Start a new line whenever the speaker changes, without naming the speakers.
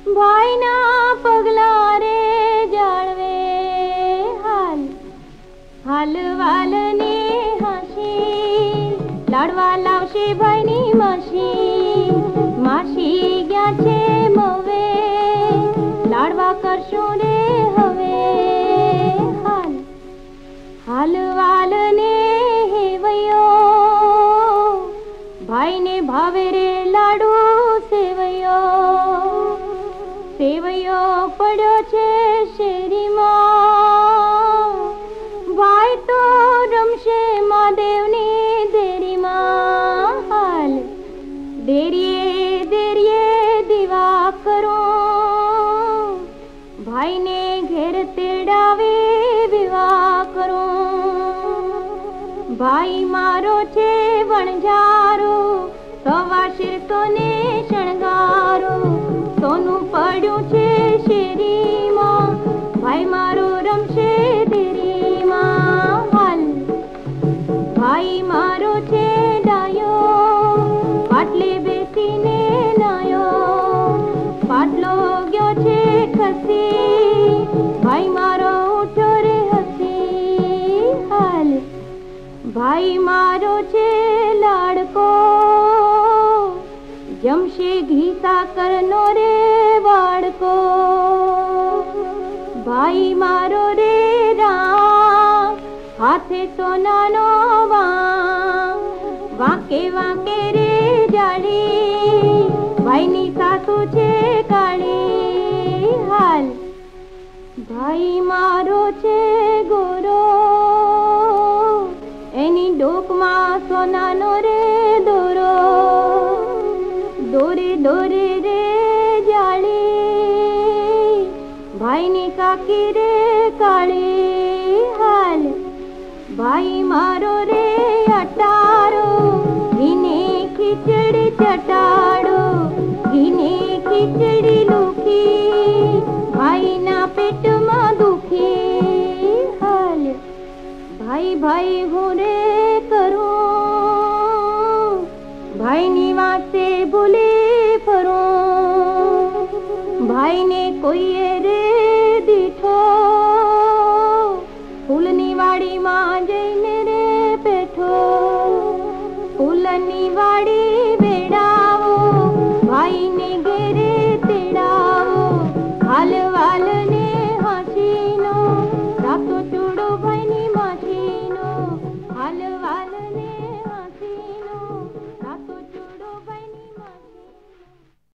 भाई ना पगला रे जाळवे हाल हालवाल ने हाशी लाडवा लावशे भाईनी माशी माशी ગયા છે મવે લાડવા કરશો રે હવે હાલ હાલવાલ ને હેવયો भाई ने भावे रे लाडू सेवयो सेवयो पड़ो छे शेरी मां भाई तो रमशे महादेव नी देरी मां हाल देरिये देरिये दीवा करो भाई ने घेर तेड़ावे विवाह करो भाई मारो छे वणजारो सवा शिर तो ने शणगारो सोनू पड्યું छे शेरी मां भाई मारो रमशे देरी मां हाल भाई मारो छे डायो पाटले बेसीने नायो पाटलो गयो छे खसी भाई मारो उठो रे हसी हाल भाई मारो छे लाडको जमशे घी साकर नो रे वाडको भाई मारो रे राम हाथे सोना नो वाके वाके रे जाड़ी भाई नी सासू छे काળી हाल भाई मारो छे गोरो एनी डोक में सोना नो रे दोरो दोरे दोरे रे जाली भाई ने काकी रे काળી हाल भाई मारो रे अटारो घीने खिचड़ी चटाड़ो घीने खिचड़ी लूखी भाई ना पेट में दुखी हाल भाई भाई घूरे करो भाई निवासे भूले फरो भाई ने कोई रे